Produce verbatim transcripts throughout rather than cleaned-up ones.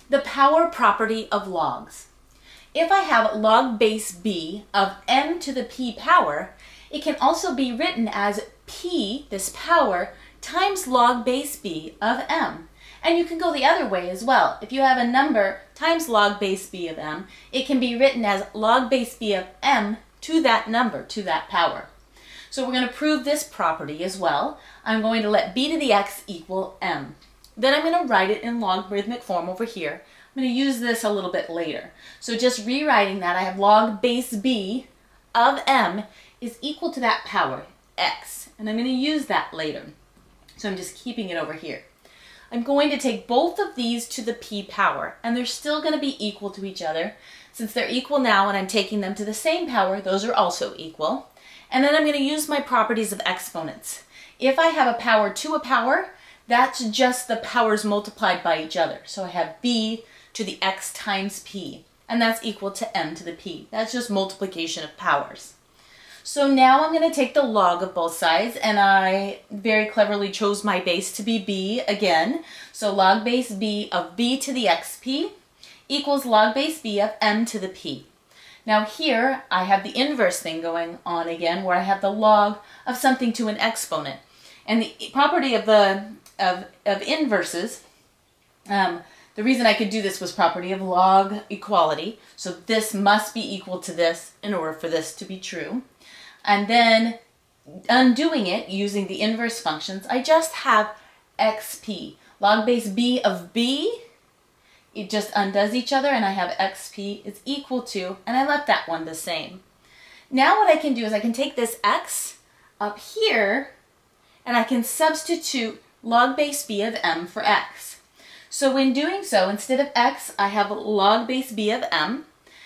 The power property of logs. If I have log base b of m to the p power, it can also be written as p, this power, times log base b of m. And you can go the other way as well. If you have a number times log base b of m, it can be written as log base b of m to that number, to that power. So we're going to prove this property as well. I'm going to let b to the x equal m. Then I'm going to write it in logarithmic form over here. I'm going to use this a little bit later. So just rewriting that, I have log base b of m is equal to that power, x. And I'm going to use that later. So I'm just keeping it over here. I'm going to take both of these to the p power, and they're still going to be equal to each other. Since they're equal now and I'm taking them to the same power, those are also equal. And then I'm going to use my properties of exponents. If I have a power to a power, that's just the powers multiplied by each other. So I have b to the x times p, and that's equal to m to the p. That's just multiplication of powers. So now I'm going to take the log of both sides, and I very cleverly chose my base to be b again. So log base b of b to the xp equals log base b of m to the p. Now here I have the inverse thing going on again, where I have the log of something to an exponent. And the property of the of, of inverses, um, the reason I could do this was property of log equality. So this must be equal to this in order for this to be true. And then undoing it using the inverse functions, I just have xp. Log base b of b, it just undoes each other, and I have xp is equal to, and I left that one the same. Now what I can do is I can take this x up here, and I can substitute log base b of m for x. So when doing so, instead of x, I have log base b of m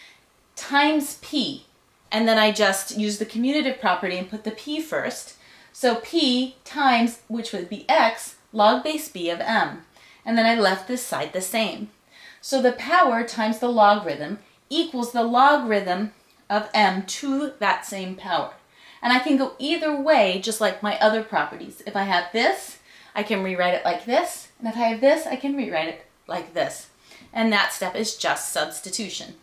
times p. And then I just use the commutative property and put the p first. So p times, which would be x, log base b of m. And then I left this side the same. So the power times the logarithm equals the logarithm of m to that same power. And I can go either way, just like my other properties. If I have this, I can rewrite it like this. And if I have this, I can rewrite it like this. And that step is just substitution.